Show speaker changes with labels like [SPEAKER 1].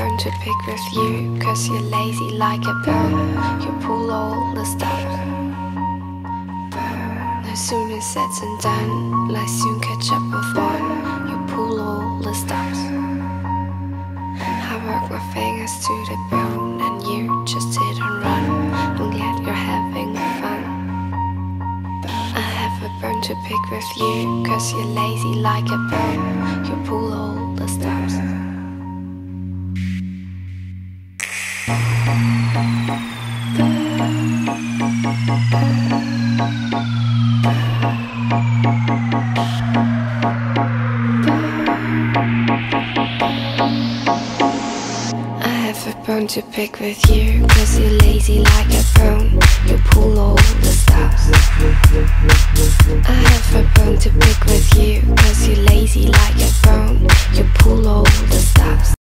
[SPEAKER 1] bone to pick with you, cause you're lazy like a bird. You pull all the stops. No sooner said than done, let's soon catch up with one. You pull all the stops. I work my fingers to the bone, and you just sit and run. I'm glad you're having fun. I have a bone to pick with you, cause you're lazy like a bird. You pull all the stops. I have a bone to pick with you, cause you're lazy like a bone. You pull all the stops.